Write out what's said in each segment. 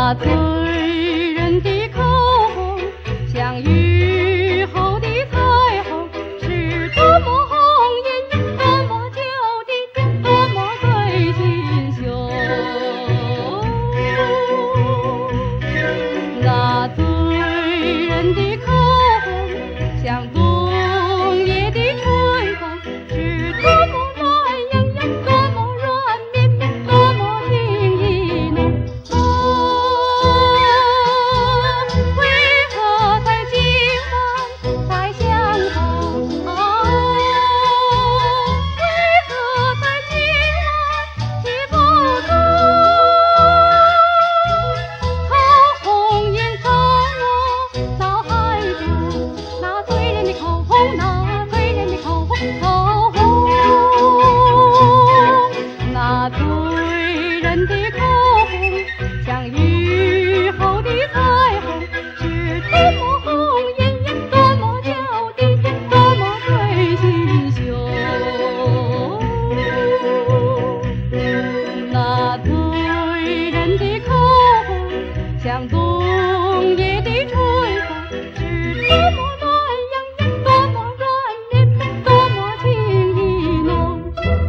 那醉人的口红，像雨后的彩虹，是多么红艳艳，多么娇滴滴，多么醉心胸。那醉人的口红，像冬夜的春风，是多么暖洋洋，多么软绵绵，多么情意浓。为何在今晚再相逢？为何在今晚记不住？口红颜色我早还住，那醉人的口红，那醉人的口红，口红，那醉人的口红，像雨后的彩虹，是多么红艳艳，多么娇滴滴，多么醉心胸。那醉人的口红，像冬夜的春风，是多么暖洋洋，多么软绵绵，多么情意浓。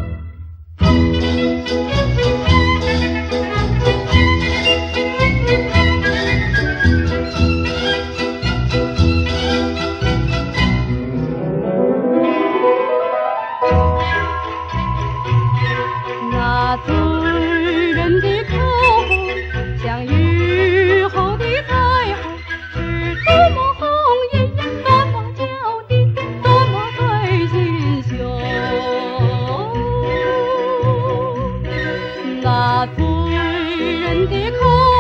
那醉人的口红，像雨后的彩虹，是多么红艳艳，多么娇滴滴，多么醉心胸。那醉人的口